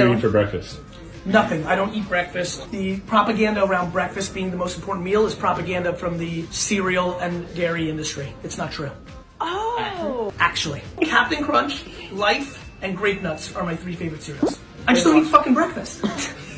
do you eat for breakfast? Nothing. I don't eat breakfast. The propaganda around breakfast being the most important meal is propaganda from the cereal and dairy industry. It's not true. Oh. Actually, Captain Crunch, Life, and Grape Nuts are my 3 favorite cereals. I just don't eat fucking breakfast.